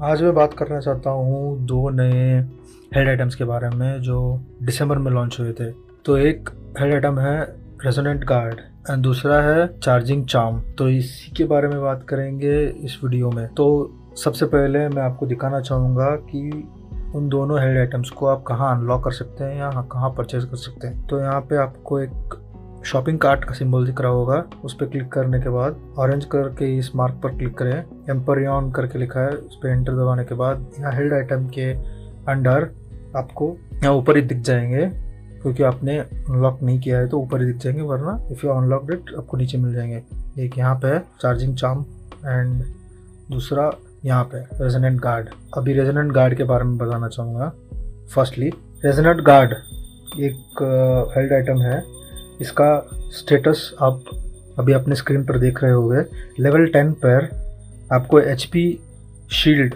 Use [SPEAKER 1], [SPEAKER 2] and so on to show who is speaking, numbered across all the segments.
[SPEAKER 1] आज मैं बात करना चाहता हूँ दो नए हेड आइटम्स के बारे में जो दिसंबर में लॉन्च हुए थे। तो एक हेड आइटम है रेजोनेंट गार्ड एंड दूसरा है चार्जिंग चार्म। तो इसी के बारे में बात करेंगे इस वीडियो में। तो सबसे पहले मैं आपको दिखाना चाहूँगा कि उन दोनों हेड आइटम्स को आप कहाँ अनलॉक कर सकते हैं या कहाँ परचेज कर सकते हैं। तो यहाँ पे आपको एक शॉपिंग कार्ट का सिंबल दिख रहा होगा, उस पर क्लिक करने के बाद ऑरेंज कलर के इस मार्क पर क्लिक करें। एम्परियन करके लिखा है, उस पर एंटर दबाने के बाद यहाँ हेड आइटम के अंडर आपको यहाँ ऊपर ही दिख जाएंगे, क्योंकि आपने अनलॉक नहीं किया है तो ऊपर ही दिख जाएंगे, वरना इफ़ यू अनलॉक इट आपको नीचे मिल जाएंगे। एक यहाँ पे है चार्जिंग चार्म एंड दूसरा यहाँ पे रेजोनेंट गार्ड। अभी रेजोनेंट गार्ड के बारे में बताना चाहूँगा। फर्स्टली रेजोनेंट गार्ड एक हेड आइटम है। इसका स्टेटस आप अभी अपने स्क्रीन पर देख रहे होंगे। लेवल 10 पर आपको HP शील्ड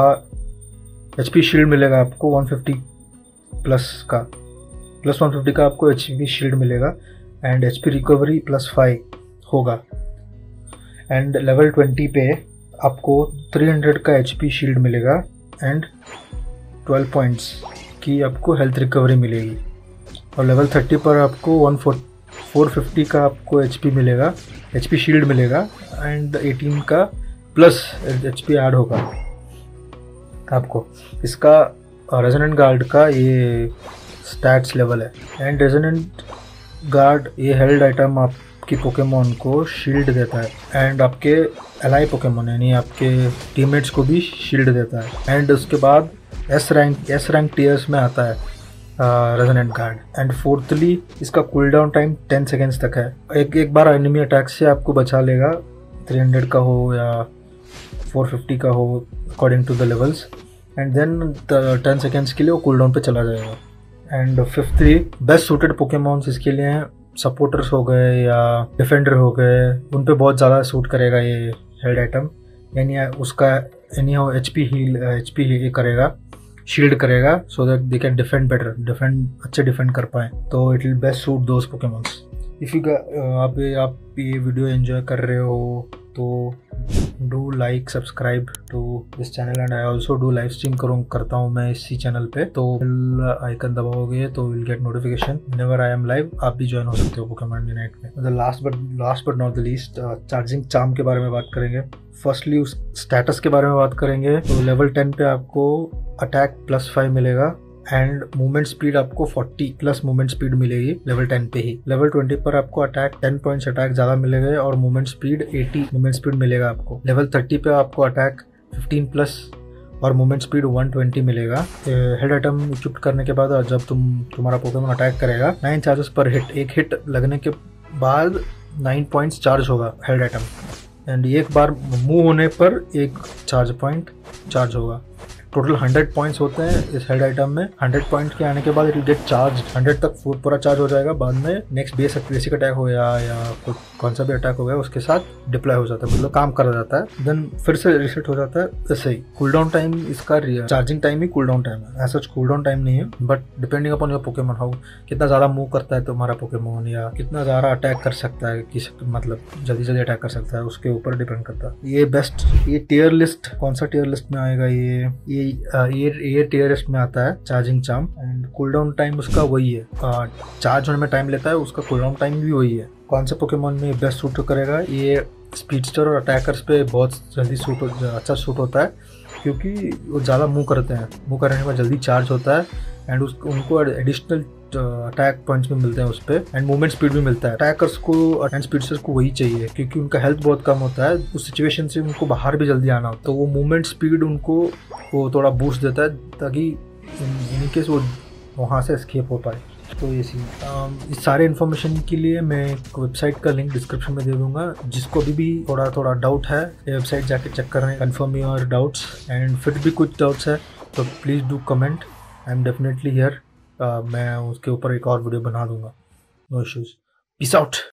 [SPEAKER 1] मिलेगा, आपको 150 प्लस 150 का आपको HP शील्ड मिलेगा एंड HP रिकवरी +5 होगा। एंड लेवल 20 पे आपको 300 का HP शील्ड मिलेगा एंड 12 पॉइंट्स की आपको हेल्थ रिकवरी मिलेगी। और लेवल 30 पर आपको 450 का आपको HP मिलेगा, HP शील्ड मिलेगा एंड 18 का प्लस HP ऐड होगा आपको। इसका रेजोनेंट गार्ड का ये स्टैट्स लेवल है। एंड रेजोनेंट गार्ड ये हेल्ड आइटम आपकी पोकेमोन को शील्ड देता है एंड आपके एलाई पोकेमोन यानी आपके टीममेट्स को भी शील्ड देता है। एंड उसके बाद एस रैंक टीयर्स में आता है रेजोनेंट गार्ड। एंड फोर्थली इसका कूल डाउन टाइम 10 सेकेंड्स तक है। एक बार एनिमी अटैक से आपको बचा लेगा, 300 का हो या 450 का हो according to the levels. And then 10 seconds के लिए वो कूल डाउन पे चला जाएगा। And fifthly best suited Pokemons इसके लिए हैं, सपोर्टर्स हो गए या डिफेंडर हो गए, उन पे बहुत ज़्यादा सूट करेगा ये हेड आइटम। यानी उसका HP ये करेगा, शील्ड करेगा, सो दैट दे कैन अच्छे डिफेंड कर पाए। तो it will best suit those Pokemons. If you आप ये वीडियो एंजॉय कर रहे हो तो do like subscribe to this channel and I also do live stream करता हूँ मैं इसी चैनल पे। तो बेल आइकन दबाओगे तो will get notification whenever I am live. आप भी ज्वाइन हो सकते हो पोकेमॉन यूनाइट में। Last but not the least charging charm के बारे में बात करेंगे। फर्स्टली उस स्टेटस के बारे में बात करेंगे। तो लेवल 10 पे आपको अटैक +5 मिलेगा एंड मूवमेंट स्पीड आपको 40 प्लस मूवमेंट स्पीड मिलेगी लेवल 10 पे ही। लेवल 20 पर आपको अटैक 10 पॉइंट्स अटैक ज़्यादा मिलेगा और मूवमेंट स्पीड 80 मूवमेंट स्पीड मिलेगा आपको। लेवल 30 पे आपको अटैक 15 प्लस और मूवमेंट स्पीड 120 मिलेगा। हेड आइटम इक्विप करने के बाद जब तुम्हारा पोकेमॉन अटैक करेगा 9 चार्जेस पर हिट, एक हिट लगने के बाद 9 पॉइंट्स चार्ज होगा हेड आइटम। एंड एक बार मूव होने पर एक चार्ज पॉइंट चार्ज होगा। टोटल 100 पॉइंट्स होते हैं इस हेड आइटम में। 100 पॉइंट के आने के बाद इट विल गेट चार्ज 100 तक पूरा चार्ज हो जाएगा। बाद में नेक्स्ट बेसिक अटैक हो या कौन सा भी अटैक हो गया उसके साथ डिप्लॉय हो जाता है, मतलब काम कर जाता है। देन फिर से रिसेट हो जाता है। ऐसे ही कूल डाउन टाइम इसका चार्जिंग टाइम ही कूल डाउन टाइम है, ऐसा कूल डाउन टाइम नहीं है। But depending upon your Pokemon, how कितना ज़्यादा मूव करता है तुम्हारा पोकेमॉन या कितना ज़्यादा अटैक कर सकता है, मतलब जल्दी अटैक कर सकता है, उसके ऊपर डिपेंड करता है। ये टियर लिस्ट कौन सा टियर लिस्ट में आएगा, ये टियर लिस्ट में आता है charging charm. And cool down time उसका वही है, चार्ज होने में टाइम लेता है, उसका कूल डाउन टाइम भी वही है। कौन से पोकेमॉन में बेस्ट सूट करेगा, ये स्पीडस्टर और अटैकर्स पे बहुत जल्दी अच्छा सूट होता है, क्योंकि वो ज़्यादा मूव करते हैं, मूव करने के बाद जल्दी चार्ज होता है एंड उनको एडिशनल अटैक पॉइंट्स भी मिलते हैं उस पर एंड मूवमेंट स्पीड भी मिलता है। अटैकर्स को एंड स्पीडस्टर्स को वही चाहिए, क्योंकि उनका हेल्थ बहुत कम होता है, उस सिचुएशन से उनको बाहर भी जल्दी आना, तो वो मूवमेंट स्पीड उनको वो थोड़ा बूस्ट देता है, ताकि इन केस वो वहाँ से एस्केप हो पाए। तो ये इस सारे इन्फॉर्मेशन के लिए मैं एक वेबसाइट का लिंक डिस्क्रिप्शन में दे दूंगा। जिसको भी थोड़ा डाउट है, ये वेबसाइट जाके चेक कर रहे हैं, कन्फर्म योर डाउट्स एंड फिर भी कुछ डाउट्स है तो please do comment, I am definitely here. मैं उसके ऊपर एक और वीडियो बना दूंगा। No issues, peace out.